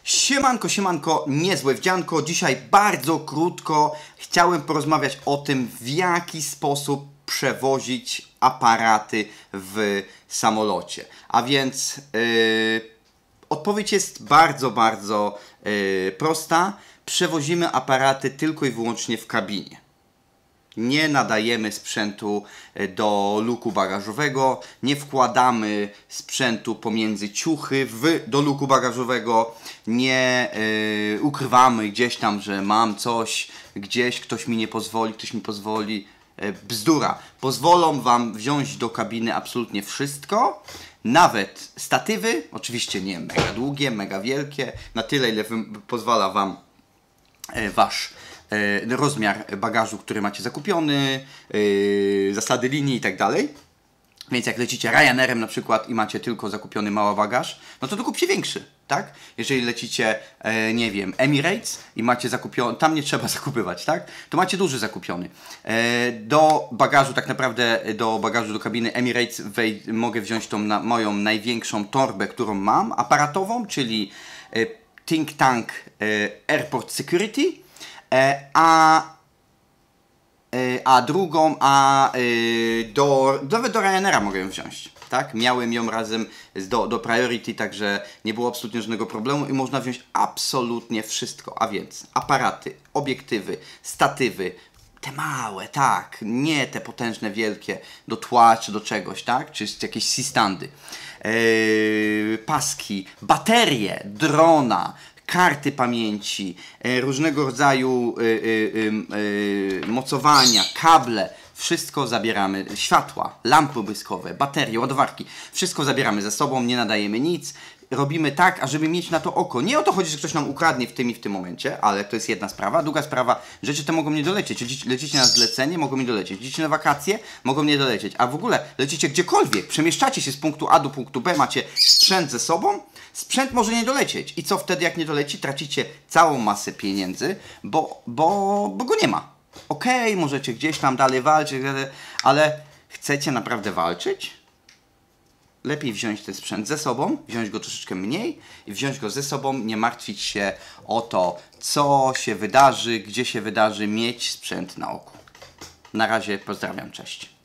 Siemanko, siemanko, niezłe wdzianko. Dzisiaj bardzo krótko chciałem porozmawiać o tym, w jaki sposób przewozić aparaty w samolocie. A więc odpowiedź jest bardzo prosta. Przewozimy aparaty tylko i wyłącznie w kabinie. Nie nadajemy sprzętu do luku bagażowego, nie wkładamy sprzętu pomiędzy ciuchy do luku bagażowego, nie ukrywamy gdzieś tam, że mam coś, gdzieś ktoś mi nie pozwoli, ktoś mi pozwoli. Bzdura. Pozwolą Wam wziąć do kabiny absolutnie wszystko, nawet statywy, oczywiście nie mega długie, mega wielkie, na tyle ile pozwala Wam Wasz rozmiar bagażu, który macie zakupiony, zasady linii i tak dalej. Więc jak lecicie Ryanairem na przykład i macie tylko zakupiony mały bagaż, no to kupcie większy, tak? Jeżeli lecicie, nie wiem, Emirates i macie zakupiony, tam nie trzeba zakupywać, tak? To macie duży zakupiony. Do bagażu, tak naprawdę do bagażu do kabiny Emirates mogę wziąć tą moją największą torbę, którą mam, aparatową, czyli Think Tank Airport Security, nawet do Ryanaira mogę ją wziąć, tak? Miałem ją razem do Priority, także nie było absolutnie żadnego problemu i można wziąć absolutnie wszystko, a więc aparaty, obiektywy, statywy, te małe, tak, nie te potężne, wielkie, do tła czy do czegoś, tak? Czy jakieś C-standy, paski, baterie, drona, karty pamięci, różnego rodzaju mocowania, kable, wszystko zabieramy, światła, lampy błyskowe, baterie, ładowarki, wszystko zabieramy ze sobą, nie nadajemy nic, robimy tak, ażeby mieć na to oko. Nie o to chodzi, że ktoś nam ukradnie w tym i w tym momencie, ale to jest jedna sprawa. Druga sprawa, rzeczy te mogą nie dolecieć. Lecicie na zlecenie, mogą nie dolecieć. Lecicie na wakacje, mogą nie dolecieć. A w ogóle lecicie gdziekolwiek, przemieszczacie się z punktu A do punktu B, macie sprzęt ze sobą, sprzęt może nie dolecieć. I co wtedy, jak nie doleci? Tracicie całą masę pieniędzy, bo go nie ma. Okej, możecie gdzieś tam dalej walczyć, ale chcecie naprawdę walczyć? Lepiej wziąć ten sprzęt ze sobą, wziąć go troszeczkę mniej i wziąć go ze sobą, nie martwić się o to, co się wydarzy, gdzie się wydarzy, mieć sprzęt na oku. Na razie, pozdrawiam, cześć.